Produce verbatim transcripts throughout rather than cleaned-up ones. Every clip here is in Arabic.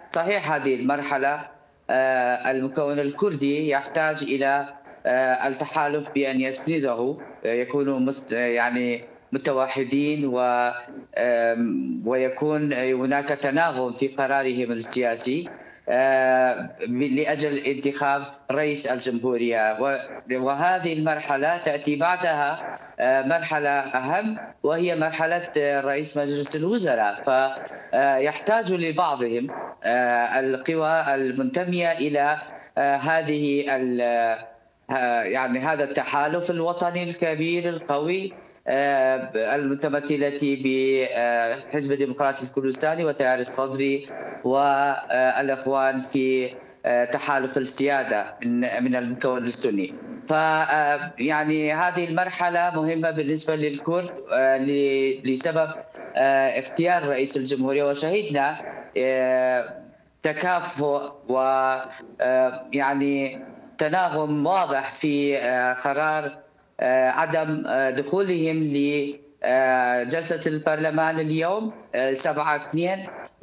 صحيح هذه المرحلة آه، المكون الكردي يحتاج إلى آه، التحالف بأن يسنده، آه، يكونوا مست- يعني متوحدين و آم، ويكون هناك تناغم في قرارهم السياسي آه، لأجل انتخاب رئيس الجمهورية. و- وهذه المرحلة تأتي بعدها آه، مرحلة أهم، وهي مرحلة آه، رئيس مجلس الوزراء. فيحتاج لبعضهم آه، القوى المنتمية إلى آه، هذه ال- آه، يعني هذا التحالف الوطني الكبير القوي، آه، المتمثلة بحزب الديمقراطي الكردستاني وتيار الصدري والإخوان في آه، تحالف السيادة من من المكون السني. ف آه، يعني هذه المرحلة مهمة بالنسبة للكرد آه، ل- لسبب آه، اختيار رئيس الجمهورية. وشهدنا آه، تكافؤ و آه، يعني تناغم واضح في آه، قرار آه، عدم آه، دخولهم لجلسة البرلمان اليوم آه، سبعة اثنين،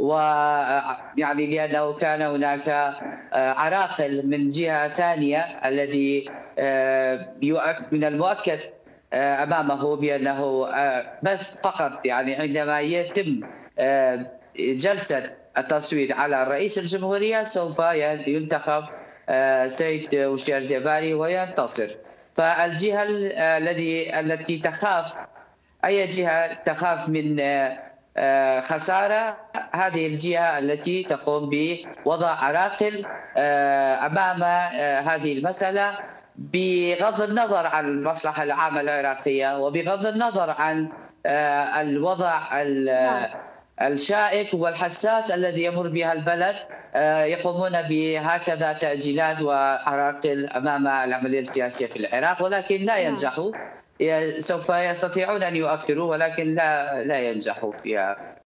ويعني لأنه كان هناك آه، عراقل من جهة ثانية الذي آه، يؤك- من المؤكد آه، أمامه بأنه آه، بس فقط يعني عندما يتم آه، جلسة التصويت على رئيس الجمهورية سوف ينتخب آه، سيد وشير زيباري وينتصر. فالجهة ال- آه، الذي التي تخاف، أي جهة تخاف من آه، آه، خسارة، هذه الجهة التي تقوم بوضع عراقل آه، أمام آه، هذه المسألة، بغض النظر عن المصلحة العامة العراقية وبغض النظر عن آه، الوضع ال- نعم. الشائك والحساس الذي يمر بها البلد. آه، يقومون بهكذا تأجيلات وعراقل أمام العملية السياسية في العراق، ولكن لا نعم. ينجحوا. سوف يستطيعون أن يؤثروا ولكن لا لا ينجحوا فيها.